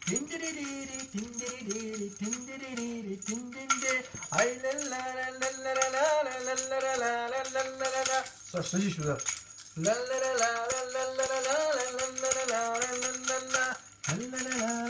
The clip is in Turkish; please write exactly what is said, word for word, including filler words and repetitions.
Tindiriri, tindiriri, tindiriri, tindinde. Ay la la la la la la la la la la la la la la la la. Саша, сюда. La la la la la la la la la la la la la la la la.